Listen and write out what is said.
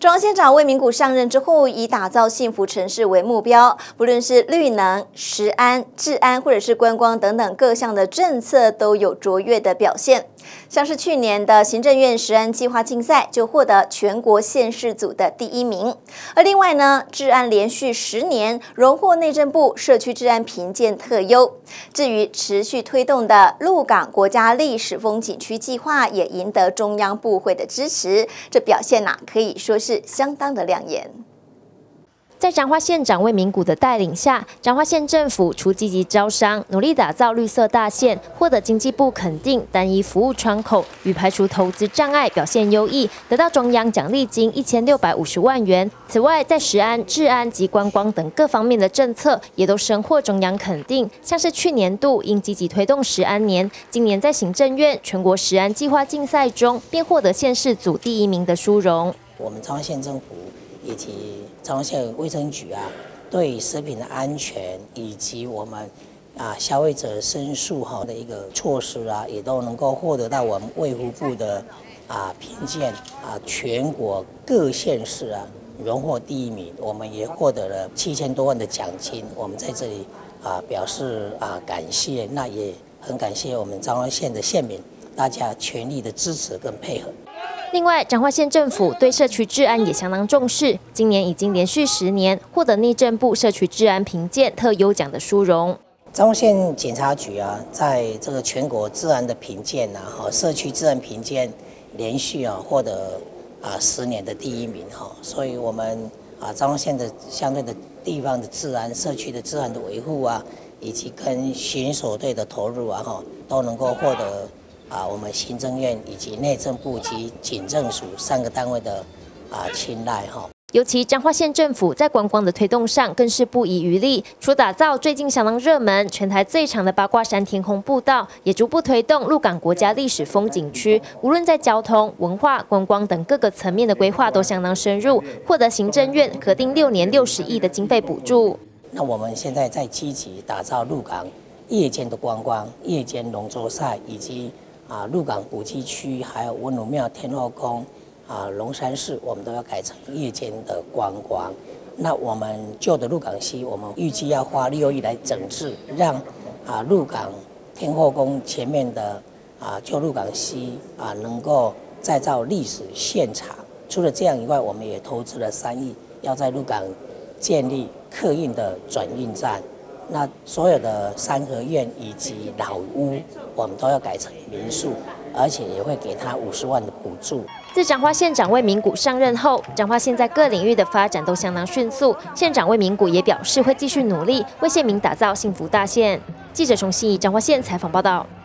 中央县长魏明谷上任之后，以打造幸福城市为目标，不论是绿能、食安、治安，或者是观光等等各项的政策，都有卓越的表现。像是去年的行政院食安计划竞赛，就获得全国县市组的第1名。而另外呢，治安连续10年荣获内政部社区治安评鉴特优。至于持续推动的鹿港国家历史风景区计划，也赢得中央部会的支持，这表现可以说是相当的亮眼。 在彰化县长魏明谷的带领下，彰化县政府除积极招商，努力打造绿色大县，获得经济部肯定单一服务窗口与排除投资障碍表现优异，得到中央奖励金1650万元。此外，在食安、治安及观光等各方面的政策，也都深获中央肯定。像是去年度因积极推动食安年，今年在行政院全国食安计划竞赛中，便获得县市组第1名的殊荣。 我们彰化县政府以及彰化县卫生局对食品的安全以及我们消费者申诉的一个措施也都能够获得到我们卫福部的评鉴全国各县市荣获第1名，我们也获得了7000多万的奖金。我们在这里表示感谢，那也很感谢我们彰化县的县民大家全力的支持跟配合。 另外，彰化县政府对社区治安也相当重视，今年已经连续10年获得内政部社区治安评鉴特优奖的殊荣。 彰化县警察局在这个全国治安的评鉴社区治安评鉴连续获得10年的第1名所以我们彰化县的相对的地方的治安、社区的治安的维护以及跟巡守队的投入都能够获得我们行政院以及内政部及警政署3个单位的青睐尤其彰化县政府在观光的推动上更是不遗余力，除打造最近相当热门、全台最长的八卦山天空步道，也逐步推动鹿港国家历史风景区，无论在交通、文化、观光等各个层面的规划都相当深入，获得行政院核定6年60亿的经费补助。 那我们现在在积极打造鹿港夜间的观光、夜间龙舟赛以及鹿港古迹区，还有文武庙、天后宫、龙山寺，我们都要改成夜间的观光。那我们旧的鹿港溪，我们预计要花6亿来整治，让鹿港天后宫前面的旧鹿港溪能够再造历史现场。除了这样以外，我们也投资了3亿，要在鹿港建立客运的转运站。那所有的三合院以及老屋，我们都要改成民宿，而且也会给他50万的补助。 自彰化县长魏明谷上任后，彰化县在各领域的发展都相当迅速。县长魏明谷也表示会继续努力，为县民打造幸福大县。记者从彰化县采访报道。